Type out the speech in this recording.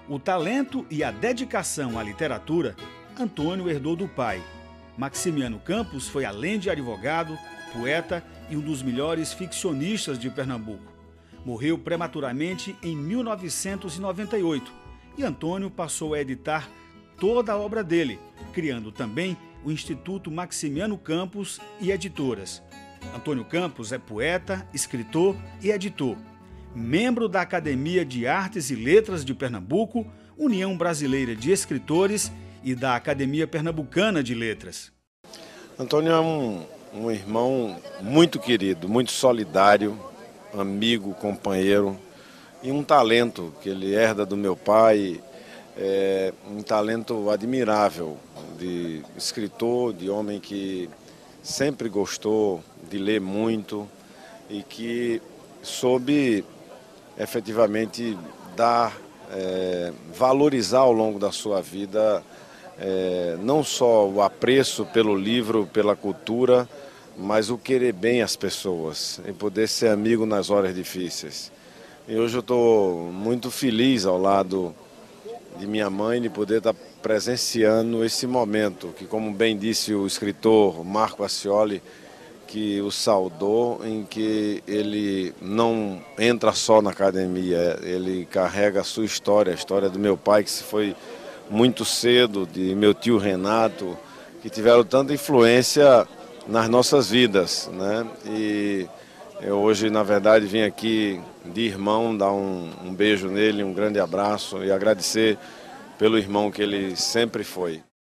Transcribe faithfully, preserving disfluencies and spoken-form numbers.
O talento e a dedicação à literatura, Antônio herdou do pai. Maximiano Campos foi, além de advogado, poeta e um dos melhores ficcionistas de Pernambuco. Morreu prematuramente em mil novecentos e noventa e oito e Antônio passou a editar toda a obra dele, criando também o Instituto Maximiano Campos e Editoras. Antônio Campos é poeta, escritor e editor. Membro da Academia de Artes e Letras de Pernambuco, União Brasileira de Escritores e da Academia Pernambucana de Letras. Antônio é um, um irmão muito querido, muito solidário, amigo, companheiro e um talento que ele herda do meu pai, é, um talento admirável de escritor, de homem que sempre gostou de ler muito e que soube efetivamente dar, é, valorizar ao longo da sua vida é, não só o apreço pelo livro, pela cultura, mas o querer bem às pessoas e poder ser amigo nas horas difíceis. E hoje eu estou muito feliz ao lado de minha mãe de poder estar presenciando esse momento, que, como bem disse o escritor Marco Accioli, que o saudou, em que ele não entra só na academia, ele carrega a sua história, a história do meu pai, que se foi muito cedo, de meu tio Renato, que tiveram tanta influência nas nossas vidas, né? E eu hoje, na verdade, vim aqui de irmão dar um, um beijo nele, um grande abraço e agradecer pelo irmão que ele sempre foi.